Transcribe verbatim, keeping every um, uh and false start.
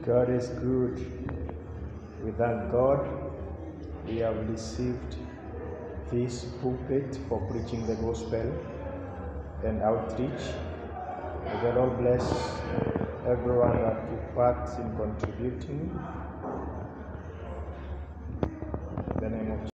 God is good. We thank God. We have received this pulpit for preaching the gospel and outreach. May the Lord bless everyone that took part in contributing. In the name of